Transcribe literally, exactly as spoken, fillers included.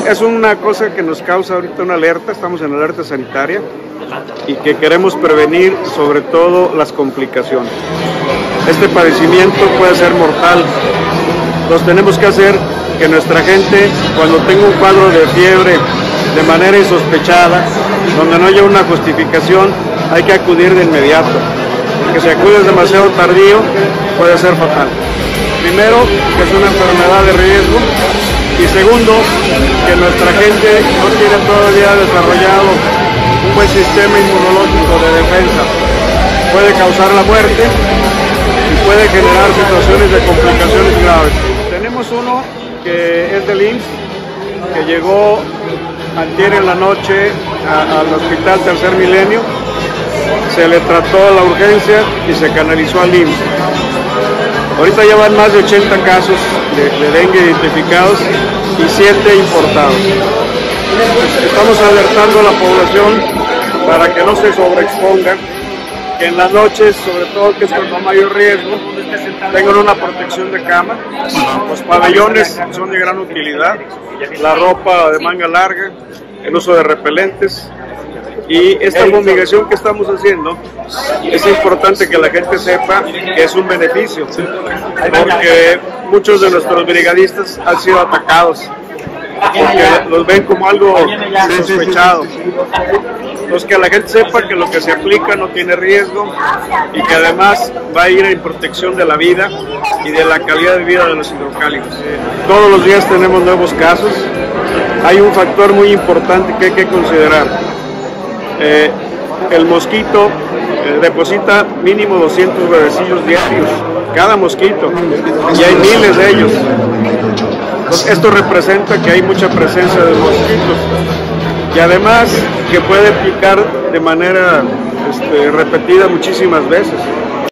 es una cosa que nos causa ahorita una alerta, estamos en alerta sanitaria y que queremos prevenir sobre todo las complicaciones. Este padecimiento puede ser mortal. Nos tenemos que hacer que nuestra gente, cuando tenga un cuadro de fiebre de manera insospechada, donde no haya una justificación, hay que acudir de inmediato, porque si acudes demasiado tardío puede ser fatal. Primero, que es una enfermedad de riesgo, y segundo, que nuestra gente no tiene todavía desarrollado un buen sistema inmunológico de defensa. Puede causar la muerte y puede generar situaciones de complicaciones graves. Tenemos uno que es del I M S S, que llegó antier en la noche a, al hospital Tercer Milenio, se le trató la urgencia y se canalizó al I M S S. Ahorita ya van más de ochenta casos de, de dengue identificados y siete importados. Estamos alertando a la población para que no se sobreexpongan, que en las noches, sobre todo que es con mayor riesgo, tengan una protección de cama. Los pabellones son de gran utilidad, la ropa de manga larga, el uso de repelentes. Y esta fumigación que estamos haciendo, es importante que la gente sepa que es un beneficio, porque muchos de nuestros brigadistas han sido atacados, porque los ven como algo sospechado. Entonces, que la gente sepa que lo que se aplica no tiene riesgo y que además va a ir en protección de la vida y de la calidad de vida de los hidrocálidos. Todos los días tenemos nuevos casos. Hay un factor muy importante que hay que considerar. Eh, el mosquito eh, deposita mínimo doscientos huevecillos diarios, cada mosquito, y hay miles de ellos. Entonces, esto representa que hay mucha presencia de mosquitos y además que puede picar de manera este, repetida muchísimas veces.